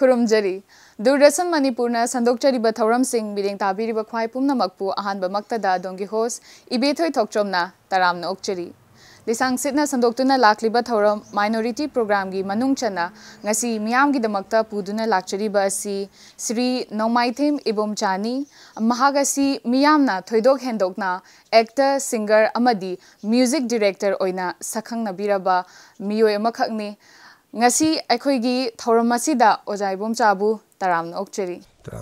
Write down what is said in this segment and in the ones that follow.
खुरुमजरी दूरदर्शन मणिपुरना संदोक्चरिबा थौरमसिंग बिरेंग ताबिरिबा ख्वाई पुमनमकपु अहानबा मक्तदा दोंगी होस इबेथोय थोक्चोमना तरामना ओक्चरी लिसांग सितना संदोक्तुना लाखलिबा थौरम minority programme गी मनुंगचना ngasi मियामगी दमक्ता पुदुना लाक्चरिबा असि श्री नौमाइथेम इबोमचानी महागसी मियामना थोइदोक हेंदोकना एक्टर सिंगर अमदी म्यूजिक डायरेक्टर ओइना सखंगनबिरबा मियोय अमखकनी ngasi akhoi thauram asida oja ibomchabu taramna okcheri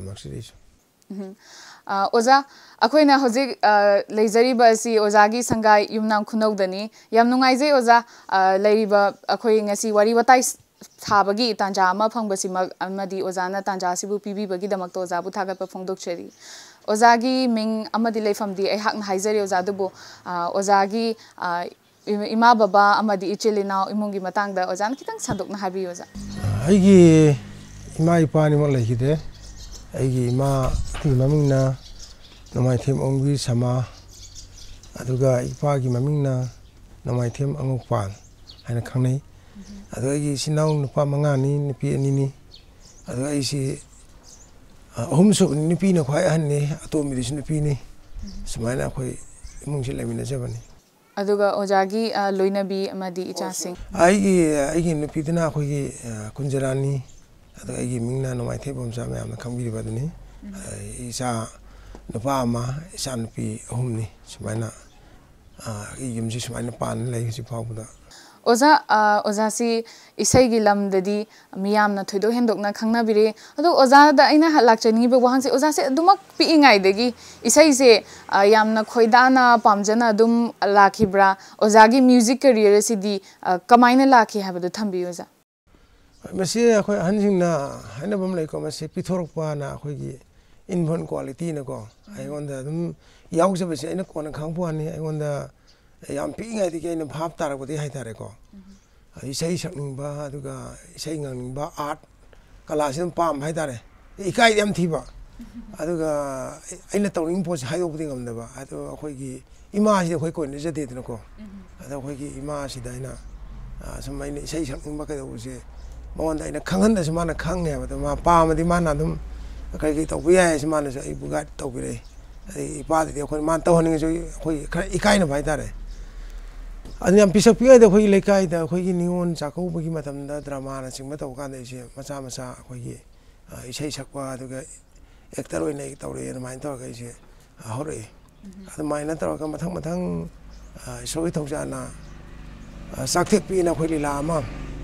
oja akhoina hojik leijari ba si oja gi sangai yumnam khunodani yam nungai je oja leiriba akhoi ngasi wari watai thabagi tanja ama phangbasi amadi oja na tanja sibu pibi bagi damak to oja bu thagat pa phongdokcheri oja gi ming amadi leifam di ai hakna haijari oja dubo oja gi इमा बाबा अमदी इचेलिना इमुंगी मतंगदा ओजान कितंग संदोकना हाबी ओजा आइगी इमा इपानी म लेखिदे आइगी इमा की ममिंगना नमाइथेम ओंगी समा अदुगा इपागी ममिंगना नमाइथेम अंगुपान हाइना खंगनै अदु आइगी सिनाउ नुपा मंगानी निपि अनिनी अदु आइसी अहुमसु निपि न ख्वाइ हन्ने अतोमि दिस निपिनी समायना खोइ इमुंगसि लेमिना जबनी अदुगा ओजागी लोइनबी अमदी इचासिंग आइगी नुपीदना अखोगी कुंजरानी अदु आइगी मिंगना नमाइथे बोमसा मैम खंबिरिबदनी इसा नुपा अमा इसा नुपी अहुमनी सुमाइना युमजी सुमाइना पान लैगि फावबदा ओजा ओजासी इसाइगी लमददी मियामना थोइदो हेंदोकना खंगनाबिरे अदो ओजादा अइना लाक्चनिबे वहांसे ओजासे दुमक पिइंगाइदगी इसाइसे यामना खोइदाना पामजना दुम लाखिब्रा ओजागी म्यूजिक करियर सिदी कमाइना लाखि हाबदो थंबि ओजा मसे अखोय हनसिंगना हाइनबम लैको मसे पिथोरकपाना अखोयगी इनफोन क्वालिटी नको आइगोंदा दुम याउजबसे अइना कोना खंगपुआनी आइगोंदा याम पिंगाइ दिके इन भाव तारबदि हाइतारेको इसै सकनिंबा अदुगा इसै nganingba आर्ट कला सिम पाम हाइतारे इकाइ याम थिबा अदुगा अइना तौनिंग पोस हाइदोबदि ngamdaba अदु अखोइगी इमा सि अखोइ कोइन जदे दनको अदु अखोइगी इमा सिदाइना समाइने इसै सकनिंबा कदौसे मवंदा इना खंगनदा समाना खंगे हाबदा मा पामदि माना दुम कई तौबि याय समाना सै बुगा तौबिरे इपादि अखोइ मान तौहनिंग सो अखोइ खरा इकाइना भाइतारे अनियम पिसक पियादा खोइ लेकाइदा खोइ नियोन चाकौबगी मतमदा ड्रामा ना सिंगमा तौकान इसे मचा मचा खोइ इसै सकवा अदुगा एक्टर ओइना तौरे माइन तौका इसे हौरे अदु माइना तौका मथंग मथंग सोइ थौजाना साक्थेक पिना खोइ लीला अमा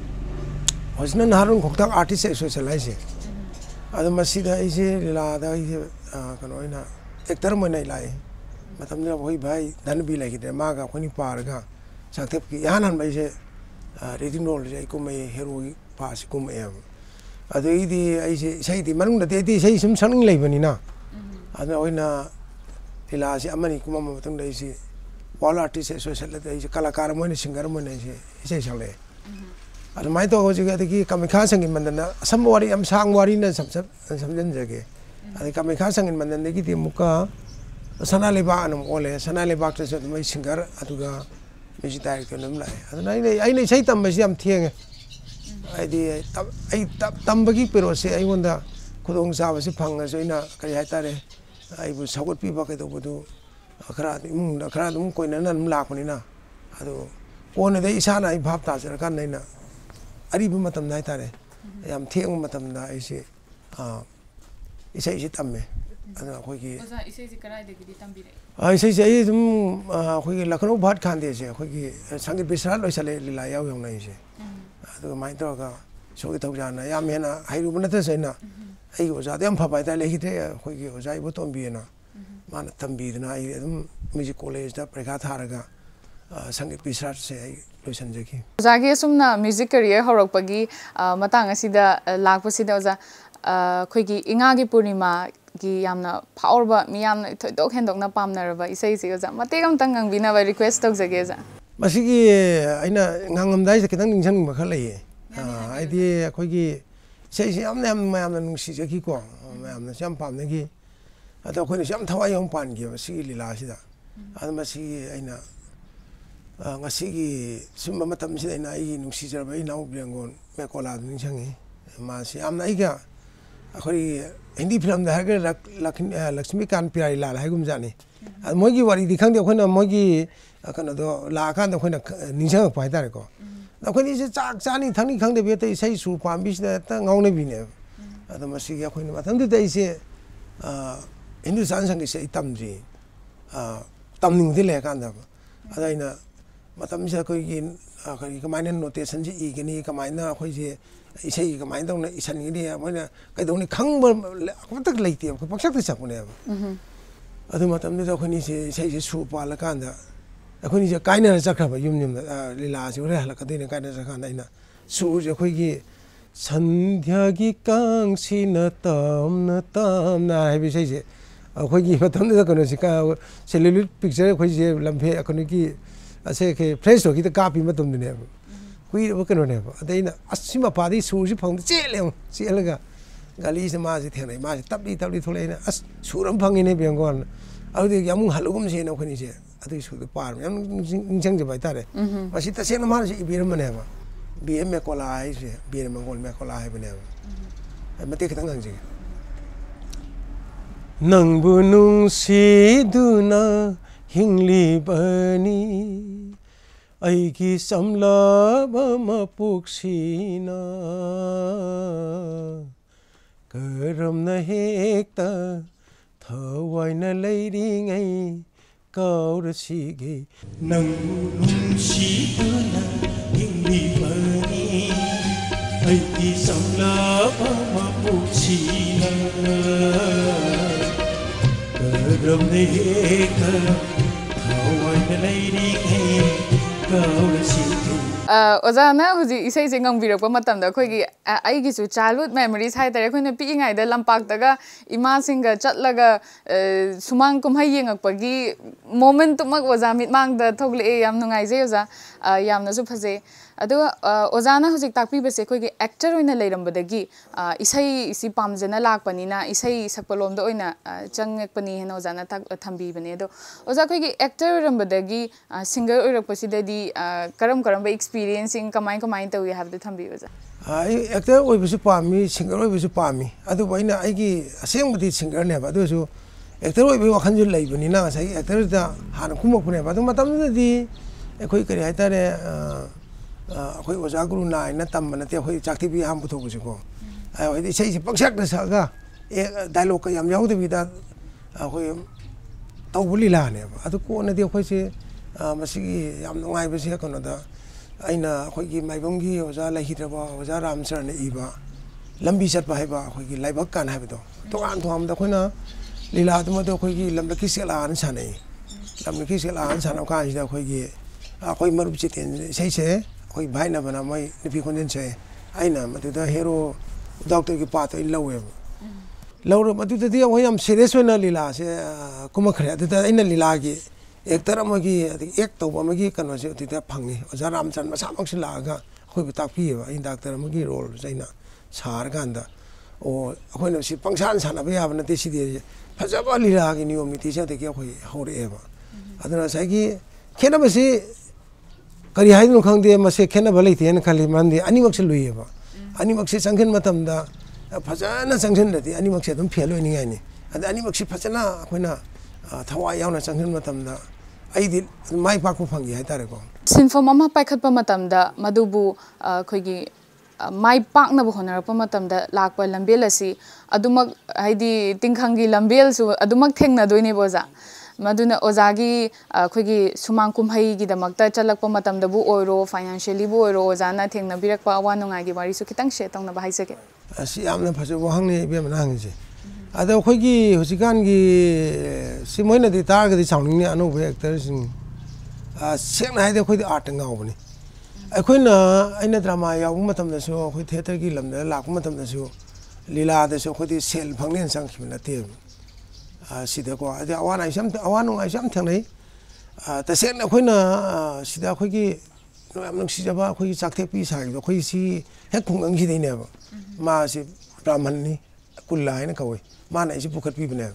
हजन नारुन खोक्ता आर्टिस्ट एसोसिएलाइसे अदु मसिदा इसे लीला दा इसे कनोइना एक्टर मोइना इलाइ मतमदा खोइ भाई धनबी लागिदे मागा खोनि पारगा साक्थेप की यानन बैसे रेडिंग रोल जे कुमै हेरो पास कुमै एम अदु इदि आइसे सैदि मनुंग दते इदि सै सुम सनिंग लैबनिना अदु ओइना लीलासे अमनि कुमा मतंग दैसे वाल आर्टिस्ट एसोसिएशन लते इसे कलाकार मोइने सिंगर मोइने इसे इसे सकले अदु माइ तो होजिगा दकी कमिखा संगिन मंदना असम वारी अम सांग वारी न समझन जगे अदु कमिखा संगिन मंदन दकी ति मुका सना लेबा अनम ओले सना लेबा त मै सिंगर अदुगा म्यूजिक डायरेक्टर नम लाए अदना आइने सै तंबसि याम थिएंगे आइदि आई तंबगी पेरोसे आइगोंदा खुदोंग चाबसि फंगसो इना करि हाइतारे आइबु सगोट पिबा कैदोबदु खरा इमुंग खरा दुम कोइना नम लाखनिना अदो कोने दे इसाना आई भाव ताजर का नैना अरिबु मतम हाइतारे याम थिएंग मतम दा आइसे इसै तम्मे अदना खोइगी ओजा इसै कराइदगिदि तंबिरे ऐसे से तुम अखोई लखनऊ भाट खांदे से अखोई संगीत विश्राल लोइसले लीला याव यौनाइ से अदु माइ तोगा सोगी थौजाना याम हेना हाइरु बनत सेना आई ओजा याम फबाइ ता लेखिते अखोई ओजा इबो तोंबिना माना तंबिदना आई अदुम म्यूजिक कॉलेज दा परीक्षा थारगा संगीत विश्राल से आई लोइसनजकी ओजागी सुमना म्यूजिक करियर हौरकपगी मतंग असिदा लाखपसिदा ओजा अखोइगी इंगागी पूर्णिमा की यामना फावरबा मियामना थोइदोक हेंदोकना पामनरबा इसैसे ओजा मतेक अमतंग ngangबिनाबा रिक्वेस्ट तौजगे जा मसिगी आइना ngangamdai से कितंग निंगसन बखा लैये आइदि अखोइगी सैसे यामना मयामना नुंसिजकी को मयामना सम पामनगी अदो अखोइना सम थवाइ यम पानगी मसिगी लीला सिदा अद मसिगी आइना ngasiगी सुम मतम से आइना आई नुंसिजरबा इनाउ ब्रेंगोन मेकोला निंगसंगी मासी आम नहीं क्या अखोरी हिंदी फिल्म दा हर लक्ष्मीकांत प्यारी लाल है गुम जाने मोगी वारी दिखांग दे अखोना मोगी अखना दो लाकान दो अखोना निंजा पाई तारे को अखोनी से चाक चानी थंगी खांग दे बेते इसे सु पाम बिस दे ता गाउने बिने अद मसी या अखोनी माथम दे इसे हिंदुस्तान संग से इतम जी तमनिंग दे ले कान दा अदाइना मतम से कोई अखोई कमाइन नोटेशन जी इगनी कमाइन अखोई जे इसे कमाइन दौना इसन गिनी मोइना कइदौनी खंग अखमतक लेते पक्षक सकने अदु मतम दे अखोनी से इसे सु पाल कान दा अखोनी जे काइना चखब युम युम लीला से रे हलकदिन काइना चखान आइना सु जे अखोई संध्या की कांगसिन तमना है विषय से अखोई मतम दे कनो सिका सेल्युलर पिक्चर अखोई जे लम्फे अखोनी की असे के फ्रेश होगी तो कापी मतम दने कुई वो कनो ने अदैना असिमा पादी सुजी फंग चेले चेलगा गाली से माजे थेनै माजे तबली थोलेना अस सुरम फंगिने बेंगोन अदि यामु हलुगुम से न खनि से अदि सुद पार याम निंजंग जे बाय तारे मसि तसेन मान से इबिरम ने बा बीएम में कोला है से बीएम मंगोल में कोला है बने मते खतंग नंग जे नंगबु नुंसिदुना हिंगलिबनी ऐकी समलब मपुक्सिना करम न हेक्ता थवाइन लैरिङै काउरसिगे नंगबु नुंसिदुना हिंगलिबनी ऐकी समलब मपुक्सिना करम न हेक्ता ओजाना हुजी इसे से ngang matam da khoi gi ai gi su childhood memories hai tare khoi na pi ngai da lampak daga ima singa chatlaga sumang kumhai yengak pagi moment tumak oza mit mang da thogle yam nungai je oza yam na su phaje adu ozana huji takpi bese khoi gi actor oina leiram badagi isai isi pamjana lakpani na isai sakpalom da oina changek pani hena ozana tak thambi bane do oza khoi gi actor ram badagi singer oirak pasidadi karam ba experiencing kamai to we have the thambi oza actor oi bisu pami singer oi bisu pami adu baina ai gi aseng budi singer ne ba du su actor oi bi wakhan ju lei bani na sai actor da han kumak ne ba du matam di khoi kari hai tare khoi oza guru na na tam na te khoi chakti bi ham putho bu ko ai di sei paksak da sa ga dialogue ka yam yaw de bi da khoi tau buli la ne ba adu ko na de khoi se masigi yam ngai ba se kono da aina khoi gi maibong gi oza la hidraba oza ramsar ne iba lambi chat ba hai ba khoi gi laibak kan hai ba do to an thom da khoi na lila tu ma do khoi gi lam ki se la an sa nei lam ki se la an sa na ka ji da khoi gi khoi marup chi ten sei se khoi bhai na bana mai ni khon se aina ma tu da hero doctor ki pa to in lawe lauro ma tu da dia khoi am serious na lila se kuma khre da aina lila gi एक तरह मगी एक तो मगी कनो से तिता fungi ओजा रामचंद्र मसा मक्स लागा खोइ बता पिए इन डॉक्टर मगी रोल जैना सार गांदा ओ अखोइन सि पंगसान साना बे याब नते सिदे फजबा लीला की नियम नीति से देखिए खोइ होरे एबा अदना साइकी खेना बसे करी हाइ नु खंगदे मसे खेना भलै थिएन खाली मानदे अनि मक्स लुइएबा अनि मक्स संगन मतमदा फजना संगन दति अनि मक्स दम फेल होइनि गाइनि अद अनि मक्स फजना अखोइना थवा यावना संगन मतमदा आइदि माइ पाकु फंगी है तारे को सिनफॉर्म अमा पाइखतपा मतमदा मदुबु खोइगी माइ पाकना बु होनरपा मतमदा लाकपा लंबेल असि अदुमक हाइदि तिंखंगी लंबेल सु अदुमक थेंगना दोइने बोजा मदुना ओजागी खोइगी सुमांग कुमहै गी दमकता चलकपा मतमदबु ओइरो फाइनेंशियली बु ओइरो ओजाना थेंगना बिरकपा अवा नुंगागी वारी सु खितंग शे तंगना बाहाइ सके असि यामना फजे वहांने बे मनांग जे अदा खोइगी हुसिकान गी सिमोइना दि तारगदि साउनिंग ने अनुभव एक्टर सिंग सेंगना हाइदे खोइदि आर्ट गावबनि अखोइना आइना ड्रामा यावु मतम दसु खोइ थिएटर गी लमदा लाकु मतम दसु लीला दसु खोइदि सेल फंगनेन संखिम नते सिदा को अदि अवान आइसम अवान आइसम थंगनै तसेंना खोइना सिदा खोइगी नोयाम नंसिजबा खोइगी चाकथे पि सागिबो खोइ सि हेक खुंगंग सिदैने मा सि ब्राह्मणनि कुल्ला है ना कवै माना इसे पुखत पी बने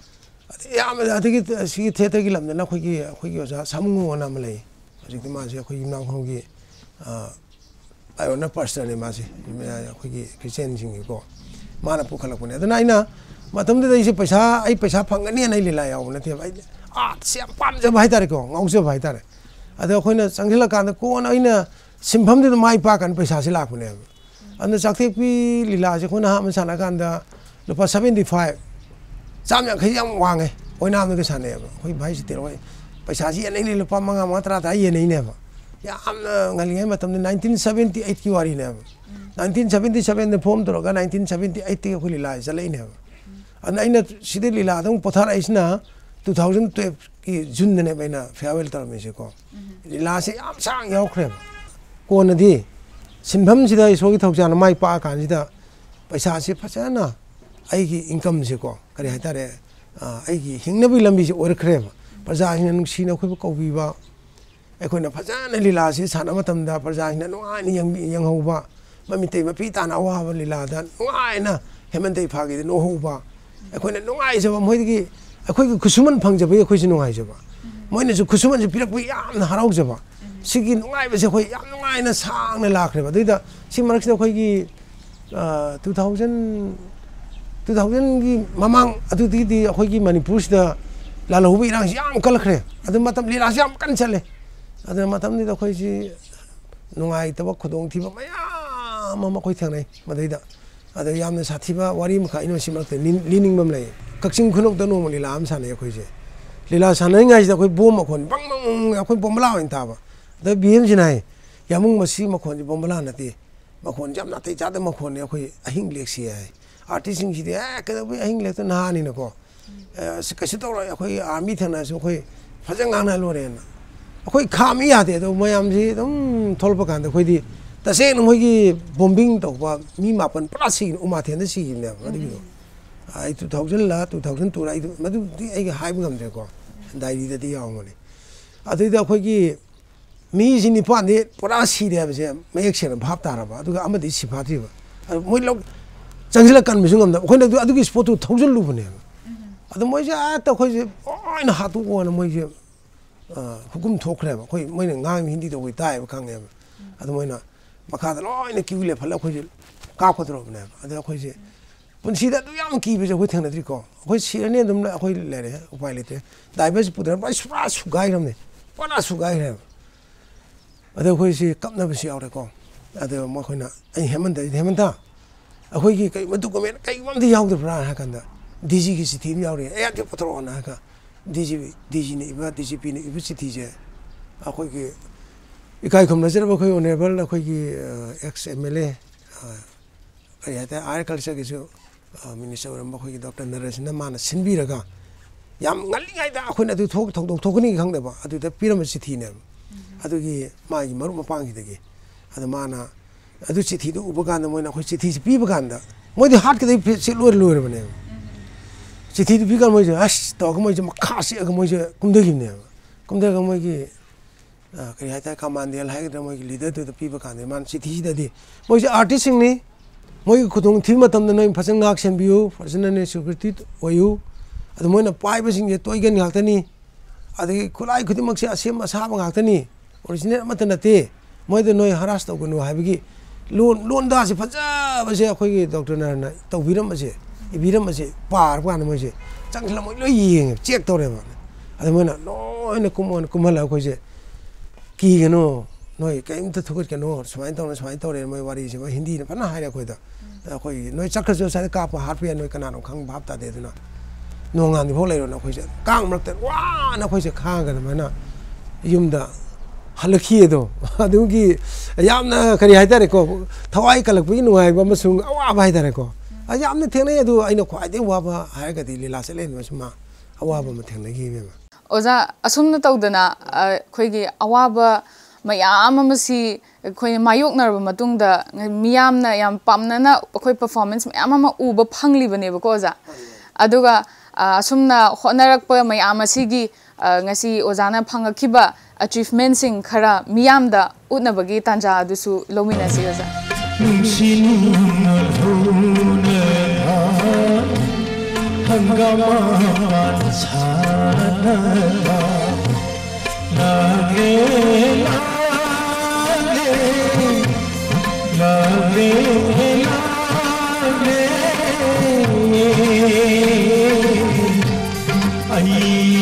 याम अदगी सी थिएटर की लमना खोगी ओजा सामुंगो ना मले हजिक मासे खोगी नाम खोगी आयोना पास्टर ने मासे अखोगी क्रिश्चियन सिंह को माना पुखलकने अदना आइना मतमदे इसे पैसा फंगनी नै लीला याव नथे भाई से पाम जब भाई तारे को ngौसे भाई तारे अद अखोइना चंगला कान कोन आइना सिंफम दे माई पा कान पैसा से लाखने अन चाकते पी लीला से कोना हम साना कान दा लुपा 75 चाम यांखै याम वांगे ओइना हम के साने होय भाई से तेरो पैसा जी नै लुपा मंगा मात्रा ता ये नै ने याम ngaliye matam 1978 की वारी ने 1977 ने फॉर्म तोगा 1978 की खुली ला चले ने अन आइना सिदे लीला दम पथार आइसना 2012 की जून ने मैना फेयरवेल तरमे से को लीला से याम सांग यावख्रे कोनदी सिंफम सिदा इसोगी थौजान माई पा कानजिदा पैसा से फसना आइगी इनकम से को करी हाइतारे आइगी हिंगनबी लंबी से ओरख्रे प्रजा हिन नुसीना खोब कौबीबा अखोइना फजाना लीला से साना मतमदा प्रजा हिन नुआनी यंगहौबा ममिते मपी ताना अवाबा लीला दा नुआइना हेमंतै फागी नो होबा अखोइना नुआइजबा मोइगी अखोइगी खुसुमन फंगजबे अखोइसि नुआइजबा मोइनासु खुसुमन से पिरकबी यामना हराउजबा सिगी नुआइबसे अखोइ याम नुआइना सांगना लाख्रेबा दुइदा सि मरक्सिदा अखोइगी 2000 की ममांग अदुदी अखोइगी मणिपुरसिदा लालहौबी इरांग याम कलख्रे अदु मतम लीला याम कन चले अदु मतम नि अखोइसि नुआइतबा खुदोंग थिबा मयाम अमा अखोइ थेंनाय मदैदा अदु यामना साथिबा वारी मखा इनोसि मरक्ते लिनिंगबम लay कक्सिंग खुनोक द नोम लीला आम साने अखोइसे लीला सानै गाइस अखोइ बोम मखोन बंग बंग अखोइ बोमला ओइन ताबा द बीएम जिनाय यामुंग मसी मखोन बोमला नते मखोन जाम नाते जाद मखोन ने अखोइ अहिंग लेक्सी है आर्टिस्ट सिंह सिदे कदबे अहिंग लेत नानी नको कसे तौर अखोइ आर्मी थना सो अखोइ फजंग गाना लोरेन अखोइ खामी यादे तो मयाम जी दम थोलप कांद अखोइदी तसे नमोगी बॉम्बिंग तौबा मी मापन प्लासी उमा थेन सी ने अदिगो आई 2000 ला 2002 ला मदु आई हाइब गमजे को डायरी ददी यावमने अदिदा अखोइगी मी जिनि पाने पुरा सीरे बसे मयक से भाब ताराबा अदुगा अमदि सिफातिबा मोइ लोग चंगला कन मिसुंगम दा अखोइना अदुगी स्पोर्ट 2000 लुबने अदु मोइजे आ त अखोइजे ओइन हातु ओन मोइजे हुकुम थोखरेबा अखोइ मोइना ngang हिंदी तो ताइबा खांगे अदु मोइना मखादा लोइना किउले फल अखोइजे काखोद्रोबने अदु अखोइजे पुनसीदा दु याम कीबे अखोइ थेंगनद्रि को अखोइ सिरने दम अखोइ लेरे उपाय लेते दाइबस पुदर बा सुगाइरमने पना सुगाइरे अदु अखोइसे कपनबसि यावरे को अदु मखोइना ai हेमंता अखोइगी कै मदु कमेन कै वमदि यावदब्रा हाकंदा डीजी की सिथि यावरे ए अदु पत्रोना हाका डीजी ने इबा डीजीपी ने इबा सिथि जे अखोइगी इकाई खमनजर बखोइ ओनेबल अखोइगी एक्स एमएलए कहते एग्रीकल्चर की मिनिस्टर ओरम बखोइगी डॉक्टर नरेशना माना सिनबिरगा याम ngalingaida अखोइना दु थोकनी खंगदबा अदुदा पिरम सिथिने अदुगी मागी मरु मपांगी दगी अद माना अदु चिठी दु उबगान मोइना अखोइ चिठी से पिबगान दा मोइदि हाट के से लोर बने चिठी दु पिगा मोइजे अस तग मोइजे मखासी अग मोइजे कुमदगिने कुमदगा मोइगी कई हाइता कमांडेल हाइगदा मोइगी लीडर दु पिबगान मान चिठी ददी मोइजे आर्टिस्ट सिंगनी मोइगी खुदोंग थि मतम न नोइ फजंग गाक सेनबियु फजनने सिक्युरिटी ओयु अद मोइना पाइबा सिंगे तोइगन गाक्तनी अदगी खुलाई खुदिमक से असेम असाब गाक्तनी ओरिजिनल मत नते मोइदे नोइ हरास तौगनु हाबिगी लोन दा से फजा बसे अखोइगी डॉक्टर नरना तौबिरम बसे इबिरम बसे पार पान मोइसे चंगला मोइ लोइ येंग चेक तौरे मा अद मोइना लोइना कुमहला अखोइसे कीगनो नोइ कैमत थुगत कनो समाइन तौरे मोइ वारी से हिंदी न फना हाइरा खोइदा अखोइ नोइ चक्रजो सारे काप हारपिया नोइ कनानो खंग भाब ता दे दुना नोंगानि भो लेरो न खोइसे कांग मरते वा न खोइसे खांगन मना युमदा हलखिएदो अदुगी यामना करी हाइतारे को थवाई कलकबी नुआइबा मसुंग अवाबा हाइतारे को यामना थेंगनै अदु आइना ख्वाइदे वाबा हाइगदि लीला सेलेन मसुमा अवाबा म थेंगनगी मेमा ओजा असुमना तौदना खोइगी अवाबा मयाम अमसी खोइ मायोकनरबा मतुंगदा मियामना याम पामनना खोइ परफॉर्मेंस मयाम अमा उबा फंगलिबनेबा को ओजा अदुगा असुमना होनरकपा मयाम असिगी ngasi ozana phangakhiba achievement sing khara miyam da utnabagi tanja adusu lomina si oza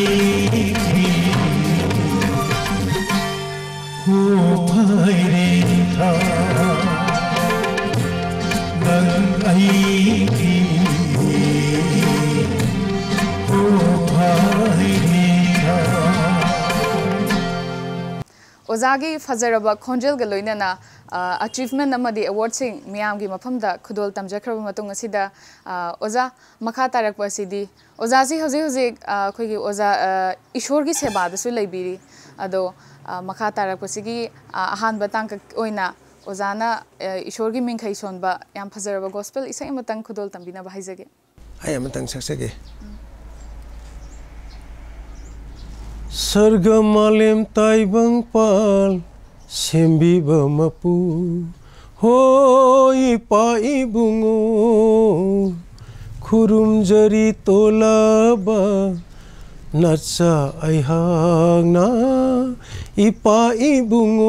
ओजागी फजरब खोंजल गलोइनना अचीवमेंट अमदी अवार्ड सिंग मियाम की मफमदा खुदोल तमजखरब मतुंग असिदा ओजा मखा तारक पसिदी ओजाजी हजे हजे खोगी ओजा ईश्वर की सेवा दसु लैबिरी अदो मखा तारक पसिगी आहान बतांग ओइना ओजाना ईश्वर की मिंखै सोनबा याम फजरब गॉस्पेल इसै मतंग खुदोल तंबिना बाहाइजगे आय Matang सक्सगे Sargamalem taibang pal sembiba mapu hoi pa ibungo kurum jari tolaba natsa aihang na ipa ibungo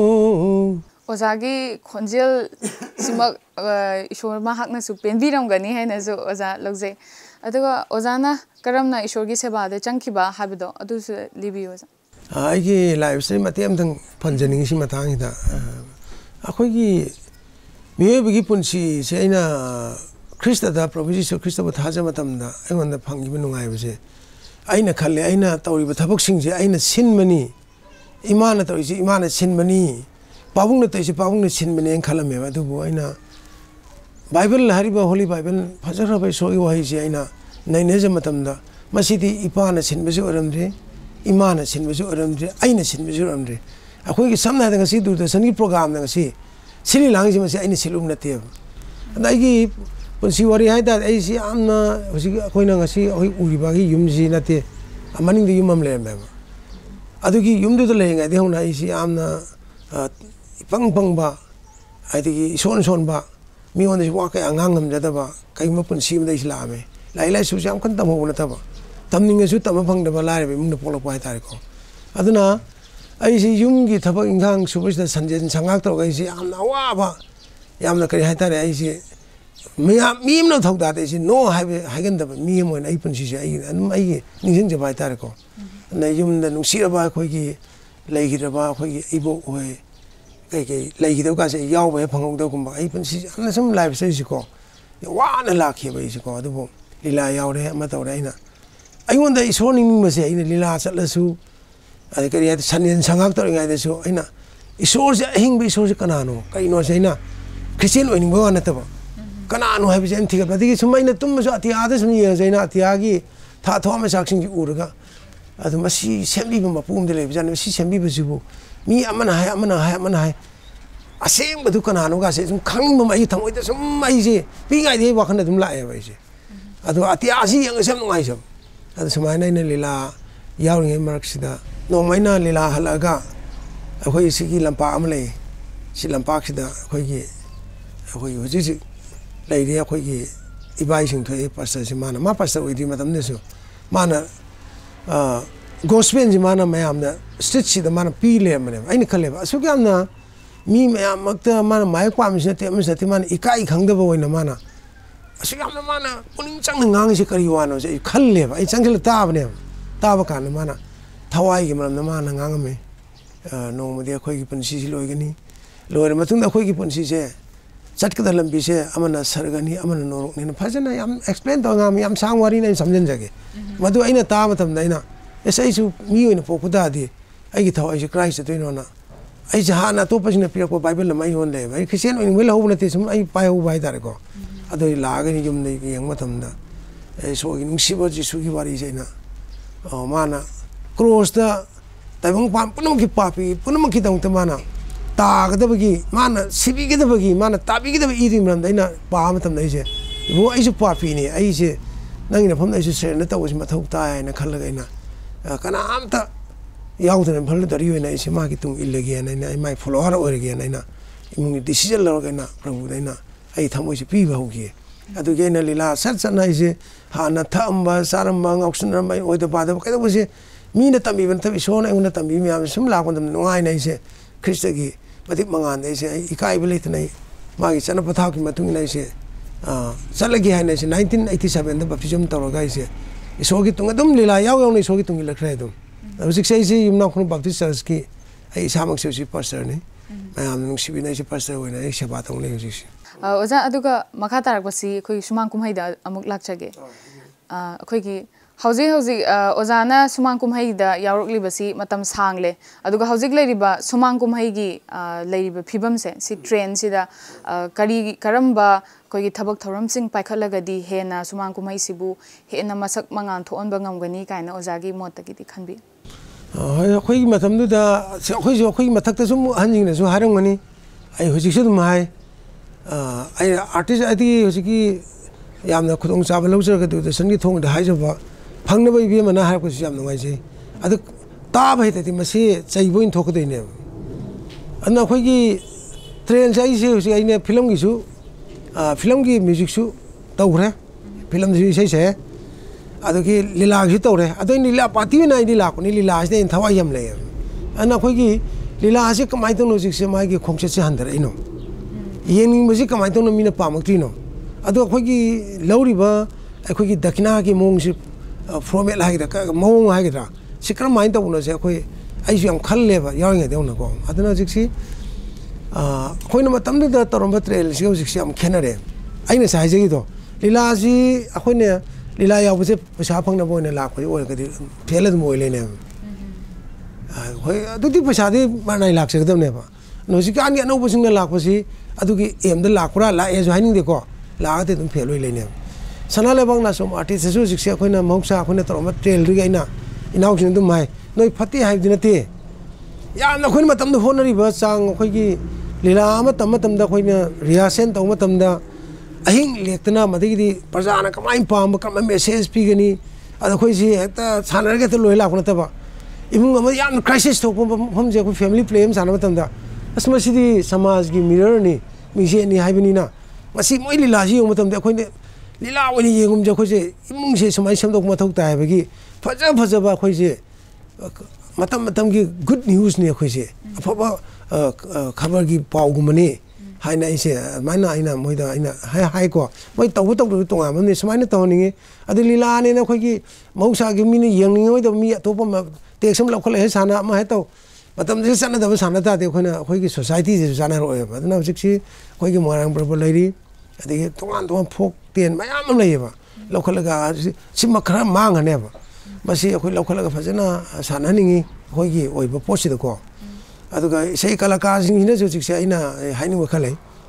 ओजागी खोंजल सिमक ईश्वर महाकना सु पेनबिरमगनी हैना जो ओजा लगजे अदुगा ओजाना करमना ईश्वर की सेवा दे चंखिबा हाबिदो अदुसु लिबियो आइगे लाइफ से मतेम थंग फंजनिंग सि मतांगिदा अखोगी मियबगी पुंसी से आइना ख्रिस्ट दा प्रभु यीशु ख्रिस्ट बा थाजा मतमदा आइगोंदा फंगिबा नुंगाइबसे आइना खल्ले आइना तौरिबा थबक सिंजे आइना सिनमनी इमाना तौरिसे इमाना सिनमनी पाबुंगना तैसे पाबुंगना सिनमनी एन खलमेबा दुबो आइना बाइबल हरिबा होली बाइबल फजरबा सोगी वहाइसे आइना नैनेज मतमदा मसिदी इपाना सिनबसु अरमदे इमाना सिनबसु अरमदे आइना सिनबसु अरमदे अखोगी समना दंग सि दूरदर्शन की प्रोग्राम दंग सि सिली लांगसि मसे आइना सिलुम नते अदाइगी पुंसी वरी हाइदा आइसि आमना होसि अखोइना ngasi अखोइ उरिबागी युमजि नते अमनिंग दि युमम लेमेब अदुगी युमदु तो लेंगा दे होना आइसि आमना पंग पंगबा आइदिगी सोन सोनबा मियोंदे वाके अंगांगम जदबा कइम पुंसी मदे इस्लामे लाइलाई सुसे हम कन तमो नतबा तमनिंगसु तम फंगदबा लाइबे मुंग पोलक पाइ तारिको अदुना आइसि युमगी थबक इंगांग सुबसिदा संजेन संगाक तोगैसि आमना वाबा यामना करि हाइतारे आइसि मिया मीमनो थौदाते सि नो हाइबे हाइगनदबा मियम ओइन आइ पुंसीसे आइ अदुम आइ निंजंग जबा तारिको न युमदा नुसिरबा खोगी लैगिरबा खोगी इबो ओय कई लैगिदव कासे यावबे फंगौदगुंबा आइ पुंसी अमना सम लाइफ सेसिको वाना लाखिबा इसिको अदुबो लीला यावरे अमा तौरे आइना अइगोंदा ईश्वर निंगबसे आइना लीला चलसु अदे करि हाय सनियन संगाक तौरिङाइदसु आइना ईश्वर से अहिंबे ईश्वर से कनानो कइनो से आइना क्रिश्चियन ओइनिंगबा वानतबा कनानो हाइबसे एन थिगा बदिगी सुम आइना तुमसु अतियादा सुम येजैना अतियागी था थोमा साक्षिंग उरगा अदु मसी सेमबिबा मपुमदे लेबजान मसी सेमबिबसुबु मी अमना हाय असेंग बदु कनानो गासे सुम खंगबम आइ थमोइदा सुम आइसे पिगाइदे वाखन दुम लाए बाइसे अदु अतियासी यंगसम नुगाइसम अदु समाइना इन लीला यावरिङै मरक्सिदा नोंमाइना लीला हलगा अखोइ सिगी लंपा अमले सि लंपाक्सिदा अखोइगी अखोइ हुजिजि लैरे अखोइगी इबाइसिंग थोइ पास्टर सि माना मा पास्टर ओइदि मतमनेसु माना गोस्पेल जि माना मयामना स्ट्रीट सिदा माना पीले मने आइना खलेबा असुक यामना मी मयाम मक्ता माना माय पामसिना तेमसते माना इकाइ खंगदबा ओइना माना असुक यामना माना पुनिंग चंग ngang करी वानो से खल्लेबा आई चंगल ताबने ताबा कान माना थवाई गे मरम माना ngangamé नोमदे अखोइगी पुंसी सि लोइगनी लोरे मतुंग अखोइगी पुंसी से चटकदा लंबी से अमना सरगनी अमना नोरकनी फजना याम एक्सप्लेन तो ngam याम सांग वारी नै समझन जगे मधु आइना ता मतम दैना एसैसु मी ओइन पोकुदादि आइगी थवाई से क्राइस्ट तोइनोना आई जहाना तो पसिना पिरको बाइबल मै होन ले भाई क्रिश्चियन ओइन वेल होबना ते सम आई पाइ हो बाइ तारे को अदोइ लागनि युम नै यंग मतमदा ए सोगी नुसिबो जिसुगी वारी सेना माना क्रॉस दा ताइबंग पाम पुनम की पापी पुनम की दंग माना तागदबगी माना सिबिगदबगी माना ताबिगदब इदि मरम दैना पाम तम नैसे वो आइसु पापी ने आइसे नंगिना फम आइसु शेर न तवस मथौ ताय न खलगैना कनामता याउदन फल दरि होइना इसे मागी तुम इलगे नैना माइ फॉलोअर ओरगे नैना इमुंग डिसीजन लरगैना प्रभु दैना आई थमोइसे पीबा होगी अदुगे न लीला सचना इसे हाना थम्बा सारम्बा ngauksnambai oida bada kaidabuse Meena तमीबन तब ईश्वर ने तमी मैम सूम लापन नुआना इसे ख्रिस्ट की मतिक मंगान इसे इकाइब लेतना मागी चन पथा की इसे चलगे है 1987 बप्तिजम तौरगा इसे इसोर की तुंग अदुम लीला याव ने इसोर की तुंग लखरे अदुम हजिक से इसे युमना खुन बाप्टिस्ट चर्च की आई सामक से उसी पास्टर ने मैं हम नुसिबि ने इसे पास्टर होइना एक सेवा तौने हजिक से ओजा अदुगा मखा तारकबसी अखोई सुमांग कुमहैदा अमुक लाक्चगे अखोई हौजिक हौजिक ओजाना सुमांग कुमहैदा यावरकलिबसी मतम सांगले अदुगा हौजिक लेरिबा सुमांग कुमहैगी लेरिबा फिबम से सि ट्रेन सिदा करी करम्बा कोई थबक थौरमसिंग पाइखलगदी हेना सुमांग कुमहैसिबु हेना मसक मंगान थोअनबा ngamgani कायना ओजागी मोतकीदि खनबि अखोई मतमदुदा अखोई मथक्ता सुम हंजिंगना सु हारंगनी आई हजिक सुम हाय आई आर्टिस्ट आदि हजिकी यामना खुदोंग चाबा लौजरगदु संगी थोंग हाइजबा फंगनब इबे मना हारकुस याम नुगाइजे अदु ताब हैतति मसे चैबोइन थोकदैने अन अखोइगी ट्रेन जाइसे हजि आइने फिल्म की म्यूजिक सु तौरे फिल्म जि से अदुगी लीला सु तौरे अदु लीला पार्टी ना लीला को लीला से इन थवा यम ले अन अखोइगी लीला से कमाइ तनो जिक से मागी खोंगसे से हंदर इनो येनिंग बजि कमाइ तनो मिना पामक्तिनो अदु अखोइगी लौरिबा अखोइगी दक्षिणा की मोंग से फॉर्मेट है मौंग है सिक्र माइन तौन से अखोई अम खलेब यादौनको अदुना हजिक अखोइन मतमदुदा तौरंब ट्रेल से हजिक खेनरे अने हाइजगीदो लीला से अखोने लीला याबसे पैसा फंगनब ओइना लाखोई ओइगदि फेल अदुम ओइलेने होय अदुदि पैसादि मानाय लाखसगदबनेबा हजिक आनि अनौबसिंगना लाखपसि अदुगी एमदा लाखपुरा लाएजु हाइनिंगदेको लागते अदुम फेल ओइलेने सना लेबांगना सोम आर्टिस्ट सु जिक्से अखोइना मौसा अखोइना तौरंब ट्रेल रि आइना इनाउसिन अदुम हाय नोय फते हाइबदि नते यामना अखोइना मतमदा होनरिबा चांग अखोइगी लीला मतमदा अखोइना रिहर्सल तौ मतमदा अहिंग लेक्तना मदगिदि प्रजाना कमाइन पाम कम मेसेज पिगनी अखोइसि हेक्ता सानरगे त लोय लाखो नतबा इमुंग अम याम क्राइसिस थोप हमजे अखोइ फैमिली प्लेम साना मतमदा असमसिदि समाज की मिरर नि मिसे नि हाइबनिना मसी मोइ लीला जि यो मतमदा अखोइने लीला ओइने येगुम जखोसे इमुंग से समाय समदोक मथौ तायबगी फजा फजबा अखोइसे मतम मतम की गुड न्यूज़ ने अखोइसे अफबा खबर की पाउगुमने हाइना इसे माइना आइना मोइदा आइना हाय को मोइ तौ तोंगामने समाइना तौनिगे अदि लीला ने अखोइगी मौसा की मिने येंगनिङोइदा मी अतोपम टेक्सम लखले हे साना मा हे तौ मतम से सनदब साना ताते अखोइना अखोइगी सोसाइटी से जाना रोयबा अदना हजिकसी अखोइगी मोरांग प्रबल लैरी अदि तोंगान तोंगान फोक तेन मयाम लैबा लखलगा सिम खरा मांगनेबा मसी अखोइ लखलगा फजना सानहनिङि अखोइगी ओइबा पोसिदको अदुगा इसै कलाकार सिंगिना जिकसे आइना हाइनि वखलै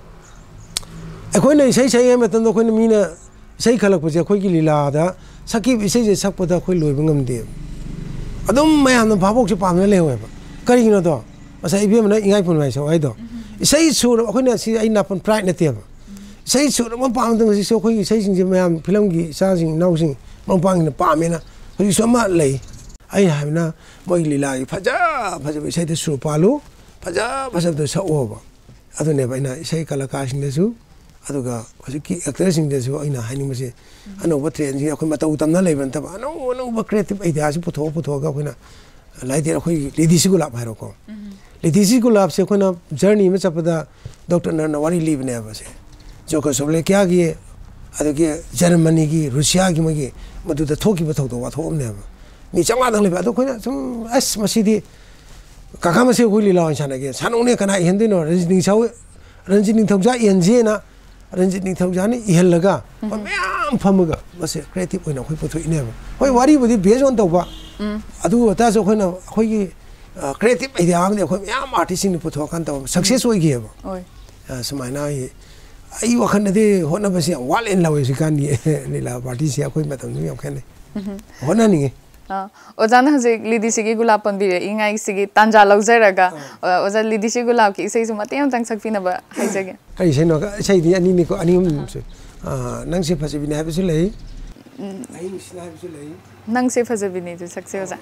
अखोइना इसै सै मतन अखोइना मीना इसै खलकपजे अखोइगी लीलादा सकी इसै जे सकपदा अखोइ लोइबा ngamde अदुम मयामना भाबोक से पामना लेवेबा करिगिनो दो असा इबेमना इंगाइ पुनवाइ सो आइदो इसै सुर अखोइना सि आइना पन प्राइड नतेबा इसै सुर म पामदङ सि अखोइगी इसै सिंजे मयाम फिल्म की साजिं नाउसिं म पांगिना पामेना हजि समा लै आई हाइना मोइ लीला फजा फजा इसै त सुर पालो फजा फजा त सओबा अदुने बाइना इसै कलाकार सिंदेसु अदुगा हजिकी एक्टर सिंदेसु आइना हाइनिमसे अनौबा ट्रेन सि अखोइ मतौ तमना लेबन तब अनौबा क्रिएटिव आइडिया सि पुथोगा अखोइना लाइदे अखोइ लेडीसी गुलाब हाइरोको लेडीसी गुलाब से अखोइना जर्नी में चपदा डॉक्टर नरना वारी लीबने बसे जोको सबले क्या गिए अदुगे जर्मनी की रूसिया की मगे मदुदा थोकी बथौदो वाथोमने मी चंगा दंग लेबा अखोइना सम अस मसीदी काका मसे अखोइ लीला सानगे सानौने कना हेंदिनो रंजित निथौजा एनजेना रंजित निथौजाने इहलगा म्याम फमगा मसे क्रिएटिव ओइना अखोइ पुथोइनेबा होय वारी बुदि बेज ऑन तौबा अदु तासो अखोइना अखोइगी क्रिएटिव आइडिया आंगने अखोइ म्याम आर्टिस्ट नि पुथोकान तौ सक्सेस ओइगेबा ओय समाइना आई वखनदे होनबसे वाल इन लावे सिकानी लीला पार्टी से अखोइ मतम नि यम खने होनानिगे ओजाना हजिक लिदिसिगी गुलाब पंबिरे इंगाई सिगी तांजा लौजरगा ओजा लिदिसि गुलाब की इसै सु मते यम सक्पिनबा हाइजगे कई सेनो इसै दि अनि निको अनि से नंसे फजबिने हाबिसु लै आई मिसना हाबिसु लै नंसे फजबिने जु सक्से ओजा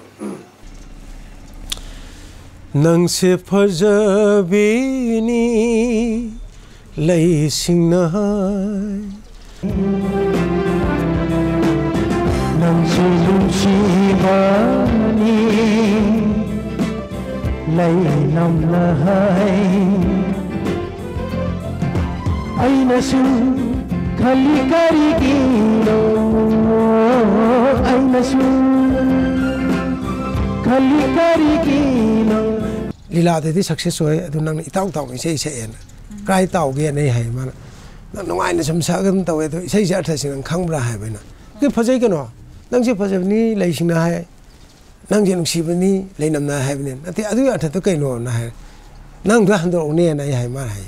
नंसे फजबिनी लै सिंना नंसे लुसिबानी लै नमलहाय आइनसु khali kari kino aina su khali kari kino lila de success hoy adu nang itau tau sei sei en kai tau ge nei hai man nang nong aina sam sa gam tau edu sei ja tha sing khang bra hai baina ke phajai kano nang se phajai ni lai sing na hai nang je nung si bani lai nam na hai bani ati adu ya tha to kai no na hai nang da han do ne na hai ma hai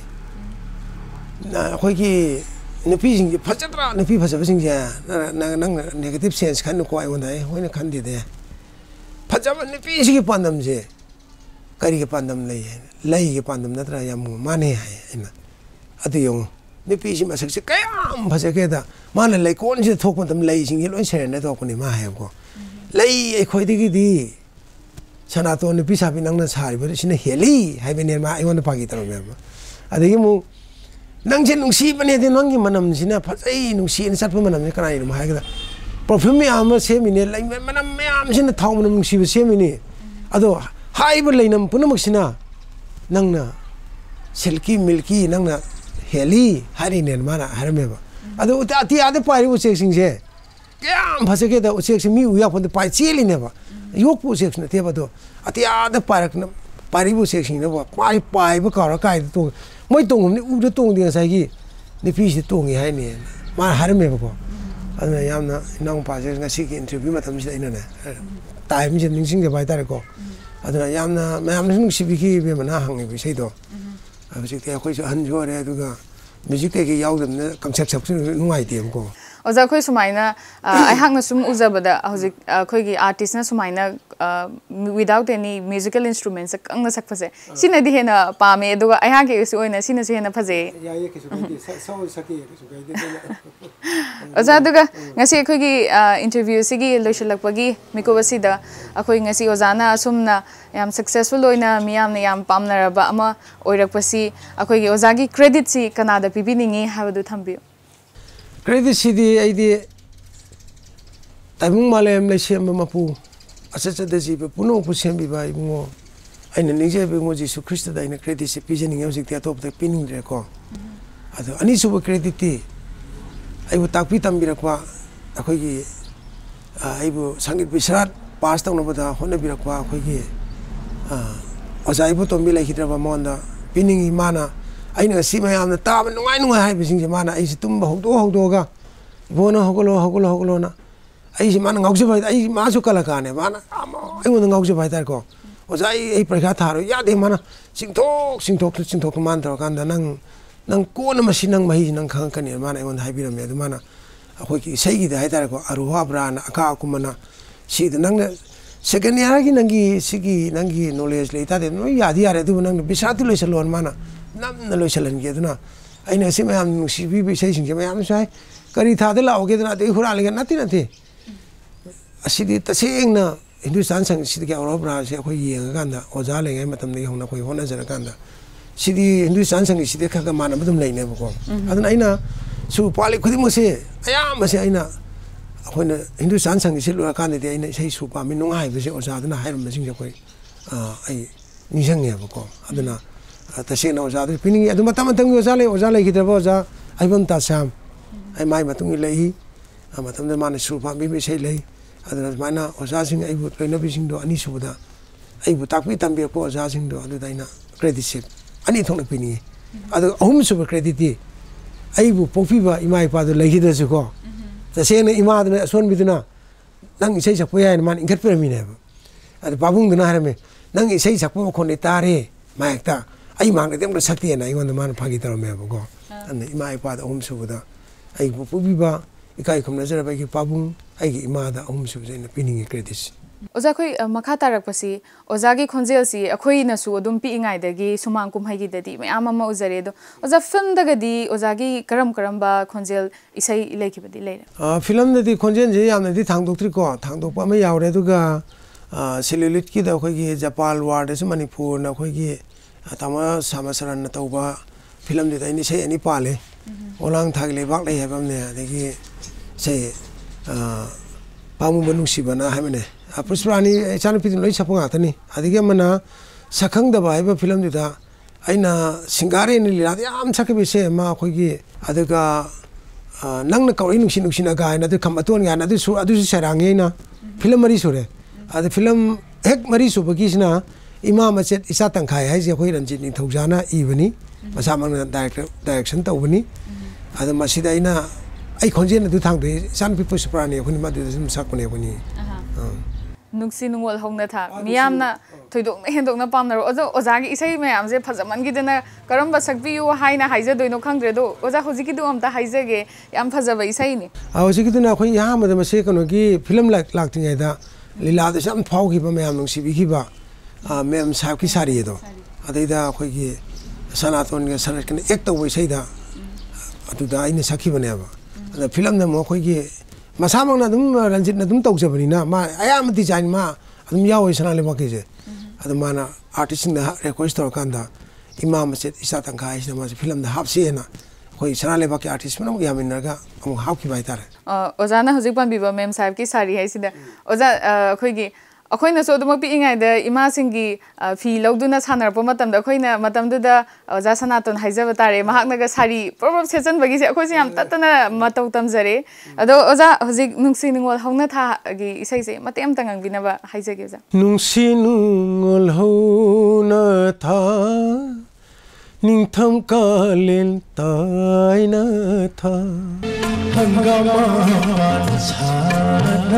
na khoi ki nupi sing phajatra nupi phajaba sing ja nang negative sense khan ko ai won dai hoina khan de de phajaba nupi si ki pandam je kari ke pandam lai ke pandam natra ya mu mane hai ina adu yong nupi si masak se kayam phaja ke da mana lai kon je thok pandam lai sing hi loi ser na to ko ni ma hai ko lai ai khoi de gi di sana to nupi sa bi nang na sari ba sina heli hai be ne ma ai won pa gi taro me adu gi mu nang je nung si bane de nang gi manam sina phajai nung si in sat pa manam ne kana ni ma hai ga perfume me am se mi ne lai manam me am sina thau manam nung si ba se mi ni ado hai ba lai nam punamak sina nang na silky milky nang na heli hari ne ma na har me ba ado ati ade pai u sek sing je kyam phase ke da u sek mi u ya pon pai cheli ne ba yok pu sek na te ba do ati ade parak na pari bu sek sing ne ba pai ba ka ra kai to moi tong ni u de tong de sai gi ni pi si tong gi hai ne ma har me ba ko ana yam na nang pa je nga si ki interview ma tam si ina ne time je ning sing de bai ta ko aduna yamna mayam nung sibiki be mana hangi bi sei do abji te khoi han jo re du ga music te ki yaw dam na concept sab nungai te ko oza khoi sumaina ai hang na sum uzabada hojik khoi gi artist na sumaina without any musical instruments kang na sak phase sina di hena pa me aduga ai hang ke su oina sina se hena phaje ya ye ke su ke so saki ke su ke de oza aduga ngasi khoi gi interview sigi loisalak pagi miko basida akhoi ngasi ozana sumna yam successful oina miyam na yam pamnaraba ama oirak pasi akhoi gi oza gi credit si kanada pibiningi habadu thambi credit city aidi tabung malem le sem mapu asacha de ji puno pu sem bi bai ngo aina ninje be ngo jisu christ da ina credit se pijening music te top te pining re ko ado ani su credit ti ai bu takpi tambira kwa akhoi gi ai bu sangit bisrat pass tang no bada hone bi kwa akhoi gi ozai bu to mi lai hidra ba monda pining mana aina si mayam na ta nungai hai bising je mana ai si tumba hokdo ga bona hokolo na ai si mana ngauj bai ai ma su kala ka ne mana ai mo ngauj bai tar ko ozai ai prakha tharo ya de mana singthok man thar kan da nang ko na masin nang mahi nang khang kan ne mana ai mon hai biram ya mana akhoi ki sei gi da hai tar ko aruha bra na aka ku mana si da nang second year gi nangi knowledge le ta de no ya di are du nang bisatu le salon mana nam na lo chalan ge duna aina se mayam si bi bi sei sing ge mayam sai kari tha de lao ge duna de hura le na ti asidi ta seng na hindustan sang sidi ge aurobra se khoi yeng ga da oja le ngai matam nei hona khoi hona jara kan da sidi hindustan sang sidi kha ga mana badum le ne ba ko aduna aina su pali khudi mo se aya ma se aina khoina hindustan sang si lo kan de aina sei su pa min nong hai bi se oja duna hai ram sing ge khoi ai ni sang ge ba ko aduna tasena oza de pining adu matam oza le gidra oza ai bam ta sam ai mai matung lei matam de man su pa bi sei lei adu mana oza sing ai bu trainer bi sing do ani su da ai bu tak pi tam bi ko oza sing do adu daina credit ship ani thong na pining adu ahum su credit ti ai bu pofi ba imai pa do le gidra su ko tasena ima de son bi duna nang sei sak poya man ingat per mi ne adu babung duna har me nang sei sak po khon ni tare mai ta ai mang de tem sakti na ingon man phagi tar me ko an ima ai pa da om su da ai pu bi ba ikai khum na jara ba ki pabung ai gi ima da om su je na pining credit oza khoi makha tarak pasi oza gi khonjel si akhoi na su odum pi ingai da gi sumang kum hai gi da di mayam ama uzare do oza film da ga di oza gi karam ba khonjel isai ilai ki ba di le film da di khonjel je yam na di thang dok tri ko thang dok pa ma yaw re du ga celluloid ki da khoi gi japal ward se manipur na khoi gi tama samasaran na tauba film de ni sei ani pale olang thagle bak le habam ne de gi sei pamu banu sibana ha mene apusrani chanu pidin loi sapanga tani adige mana sakhang da bai ba film de da aina singare ni lila am sakbe se ma khoi gi adaga nang na kawai nungsi na gaya na tu kam atuan gaya na tu sarangnya na film mari sore ada film hek mari so bagi sina ima macet isa tangkai hai je khoi ranjit ni thaujana ibani masa mang direction ta ubani ada masida ina ai khonje na du thang de san people sprani khoni ma du sak kone khoni nungsi nungol hongna tha miyam na thoidok na hendok na pam na oza gi isai mayam je phajaman gi dena karam ba sakbi yu haina haija doino khangre do oza hoji gi do amta haija ge yam phajaba isai ni hoji gi dena khoi ya ma da mase kono gi film lak tingai da lila da sam phau gi ba mayam nungsi bi gi ba mem sab ki sari do adai da khoi gi sanaton ge sarat kan ek to wai sai da adu da ina sakhi bane ba ada film na mo khoi gi masamang na dum ranjit na dum tau jabani na ma ayam design ma adum yawo sana le bakije adum mana artist na request tor kanda imam set isa tangkai na ma film da hapsi na koi sana le baki artist mana yamin naga am hap ki baitar ozana hojik pan biba mem sahib ki sari hai sida oza khoi gi अखोइना सो दम पि इंगाइ the इमा सिंगी फी लौदुना सानर प मतम the अखोइना मतम दु the ओजा सनातन हाइजब तारे महाकनग सारी problem Schezwan बगी से अखोइ याम ततना मतौ तमजरे अदो ओजा हजिक नुंगसी नुंगोल हौना था गी इसै से मतेम तंगंग बिनबा हाइजगे ओजा नुंगसी नुंगोल हौना था निंगथम कालेन ताइना था हंगामा छाना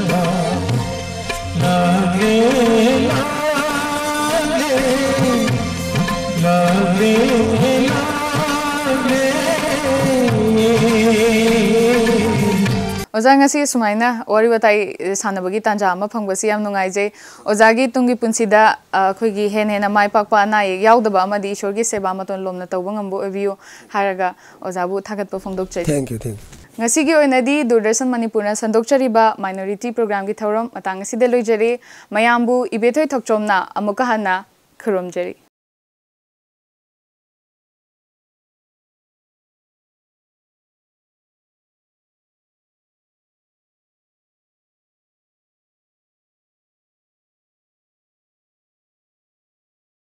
लागे लागे ओजा ngasi sumaina wari batai sanabagi tanja ama phangbasi yam nungaije ozagi tungi punsida khoigi hene mai pakpa na yaudaba amadi ishor gi seba maton lomna tawbangam bo aviu haraga ozabu thagat pa phangdok chai thank you ngasi gi oinadi Doordarshan Manipur na sandokchariba minority program gi thorom matang sida loijari mayambu ibethoi thokchomna amuka hana khuromjari